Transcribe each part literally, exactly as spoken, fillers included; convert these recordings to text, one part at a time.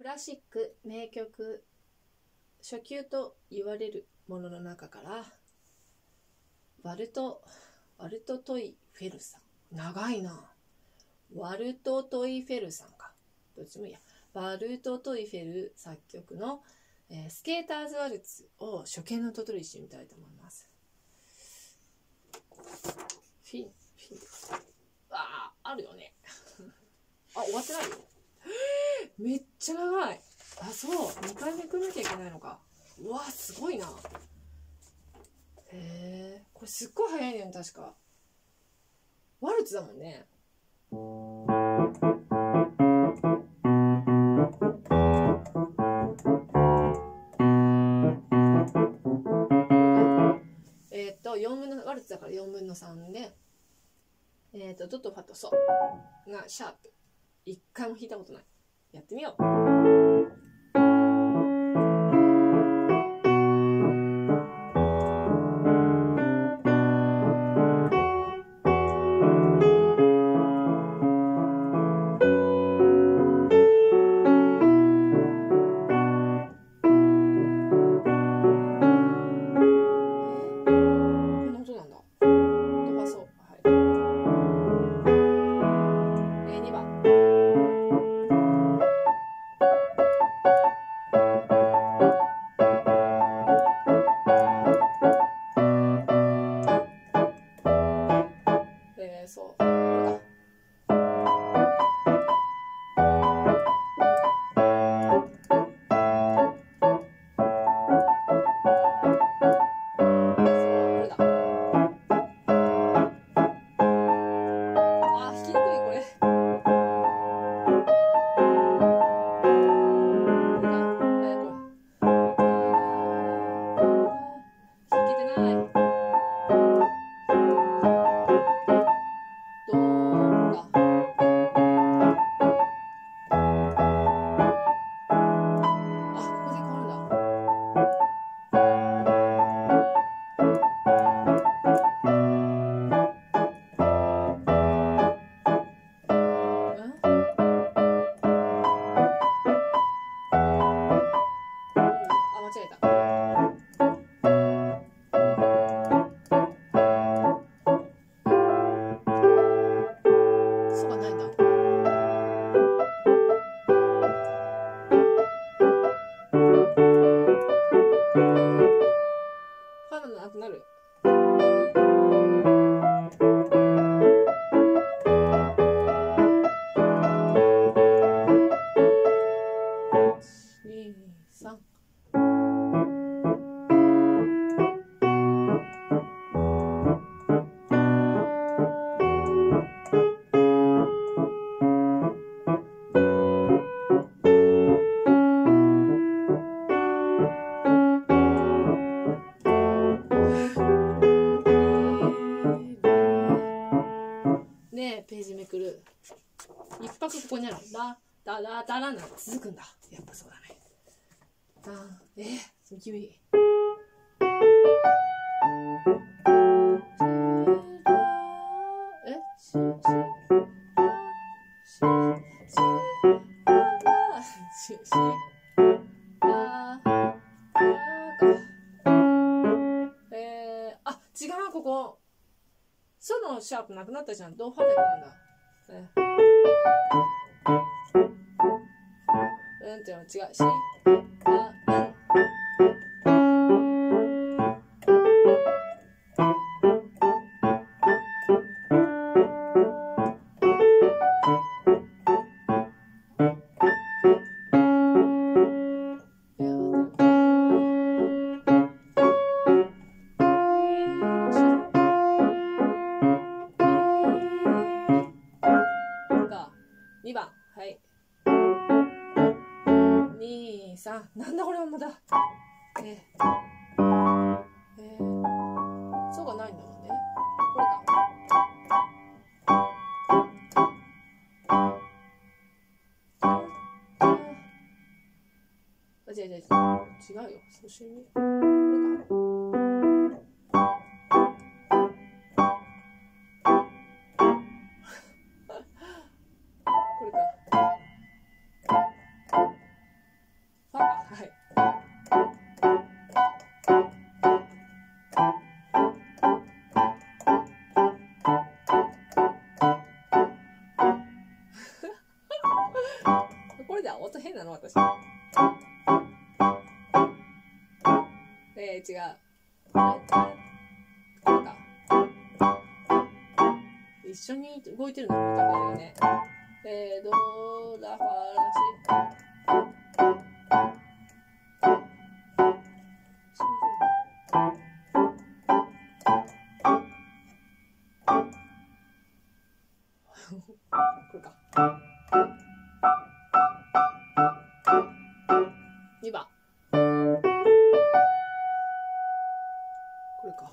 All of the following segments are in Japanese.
ラシック名曲初級と言われるものの中からワルトワルトトイフェルさん、長いな、ワルトトイフェルさんか、どっちもいいや、ワルトトイフェル作曲の、えー、スケーターズワルツを初見のととりしてみたいと思います。フィンフィンああるよねあ、終わってないよめっちゃ長い。あ、そう、にかいめくんなきゃいけないのか。うわ、すごいな。へえ、これすっごい早いね、確か。ワルツだもんね。えっと、よんぶんの、ワルツだからよんぶんのさんで、えっと、ドとファとソがシャープ。一回も弾いたことない。やってみよう。ページめくる。一拍ここにある。ラダラダラな続くんだ。やっぱそうだね。あえー、その君。えししししししあえー、あ違うここ。ソのシャープなくなったじゃん。ドファだけなんだ。ね、うんっていうの違う。し、あ、にばん、はい。に、さん、なんだこれはまだ。えー、えー、そうがないんだもんね。これか。あ、違う違う違う。違うよ。そうしに。これか。これか。 音変なの私。えー、違う。これか。一緒に動いてるのもまた早いよね。えー、ドラファラシ。これか。にばん。これか。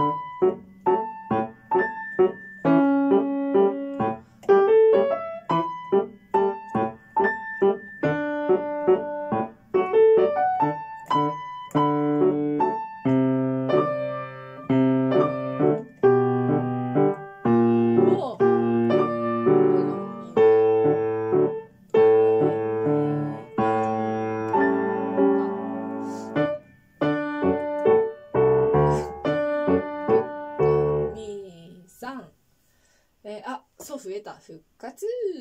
えー、あ、そう増えた。復活。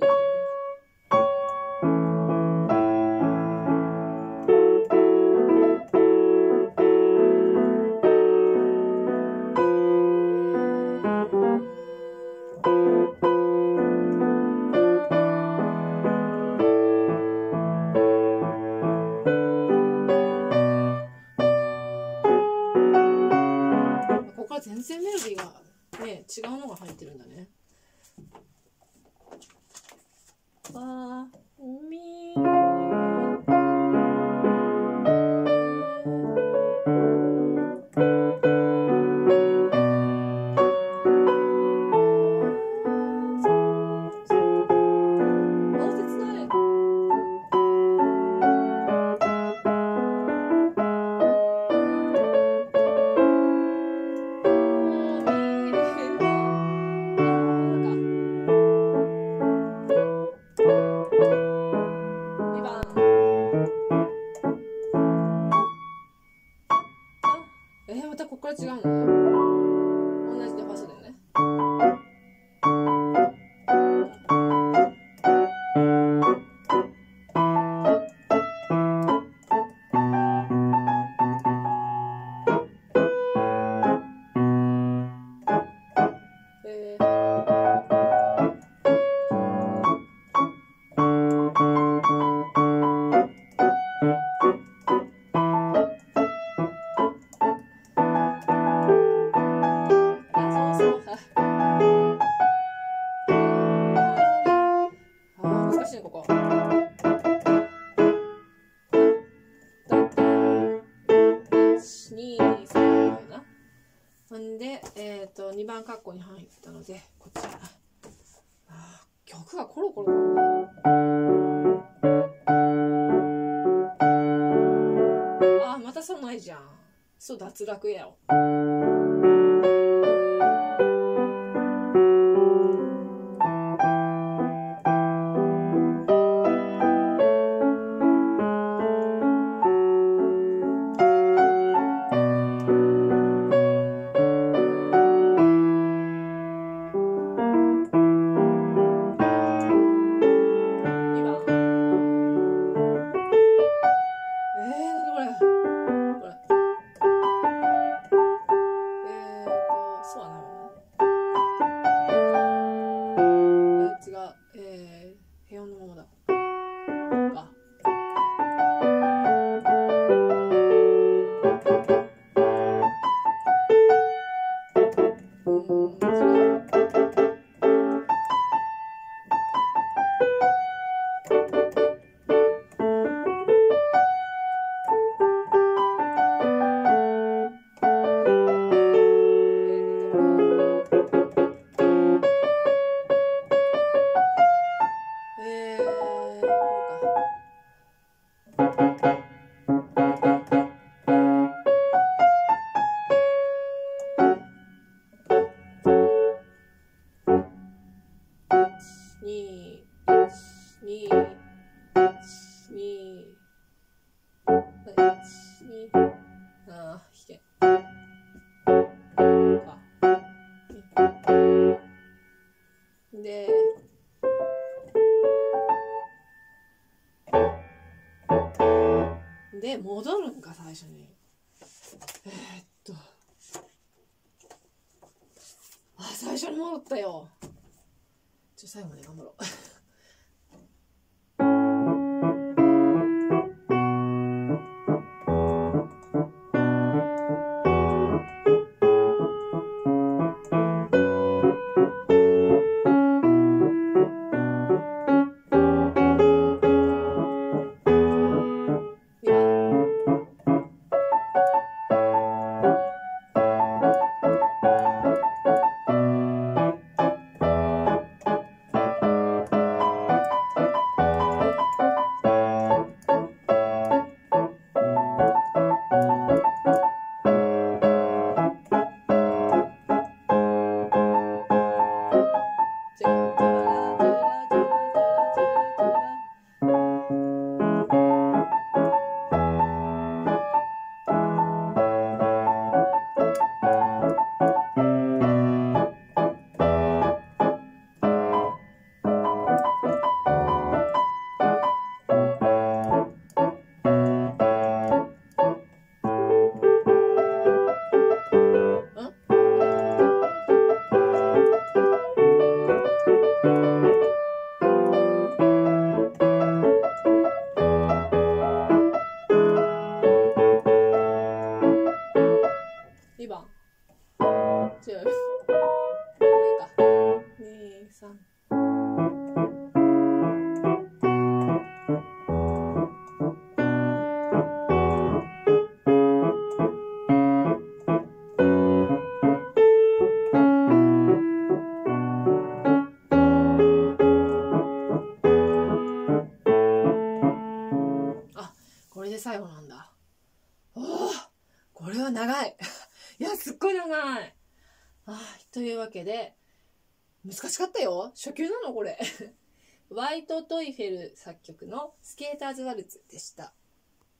ここから全然メロディーがね、違うのが入ってるんだね。わみえー、またここから違うの？同じでファソだよね。えーにばんカッコに入ったのでこちら。あ曲がコロコロあまたそうないじゃん。そう脱落やろ。えーで戻るんか最初に。えー、っとあ最初に戻ったよ。ちょ最後まで頑張ろう。にばん違うこれかにさんあこれで最後なんだ。おおこれは長いいやすっごい長い。あというわけで難しかったよ。初級なのこれワイト・トイフェル作曲のスケーターズ・ワルツでした。